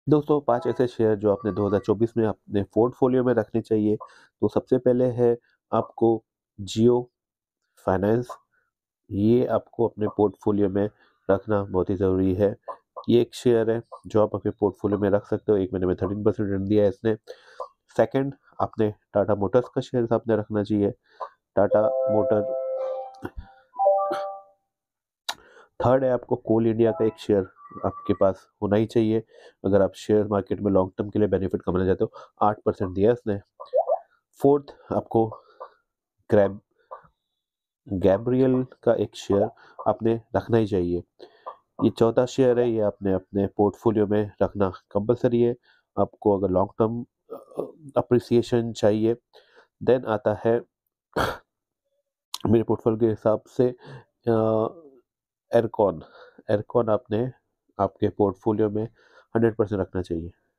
दोस्तों 5 ऐसे शेयर जो आपने 2024 में अपने पोर्टफोलियो में रखने चाहिए। तो सबसे पहले है आपको जियो फाइनेंस। ये आपको अपने पोर्टफोलियो में रखना बहुत ही ज़रूरी है। ये एक शेयर है जो आप अपने पोर्टफोलियो में रख सकते हो। 1 महीने में 13% रिटर्न दिया है इसने। सेकंड, आपने टाटा मोटर्स का शेयर आपने रखना चाहिए। टाटा मोटर। थर्ड है आपको कोल इंडिया का एक शेयर आपके पास होना ही चाहिए अगर आप शेयर मार्केट में लॉन्ग टर्म के लिए बेनिफिट कमाना चाहते हो। 8% दिया इसने। फोर्थ, आपको ग्रैब गैब्रियल का एक शेयर आपने रखना ही चाहिए। ये चौथा शेयर है, ये आपने अपने पोर्टफोलियो में रखना कंपलसरी है आपको अगर लॉन्ग टर्म अप्रिसिएशन चाहिए। देन आता है मेरे पोर्टफोलियो के हिसाब से एरकॉन। एरकॉन आपने आपके पोर्टफोलियो में 100% रखना चाहिए।